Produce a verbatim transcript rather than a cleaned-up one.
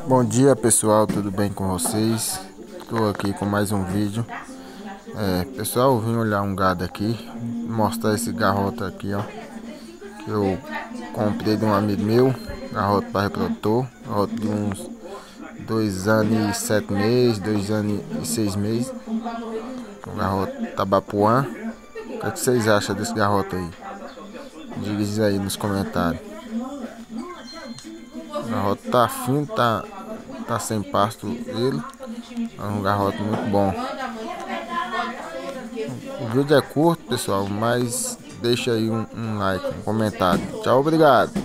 Bom dia pessoal, tudo bem com vocês? Estou aqui com mais um vídeo. É, pessoal, eu vim olhar um gado aqui, mostrar esse garrote aqui, ó, que eu comprei de um amigo meu, garrote para reprodutor, garrote de uns dois anos e sete meses, dois anos e seis meses, um garrote tabapuã. O que, é que vocês acham desse garrote aí? Diga aí nos comentários. O garrote tá fino, tá, tá sem pasto ele. É um garrote muito bom. O vídeo é curto, pessoal, mas deixa aí um, um like, um comentário. Tchau, obrigado.